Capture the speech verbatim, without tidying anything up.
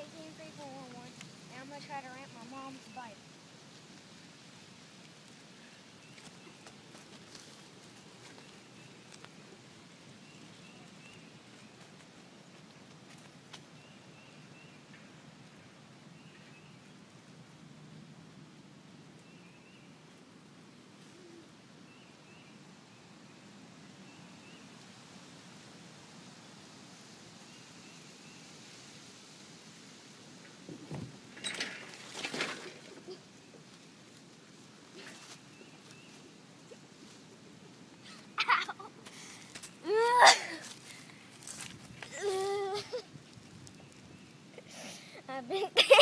K T M three four one one, and I'm going to try to ramp my mom's bike. I've been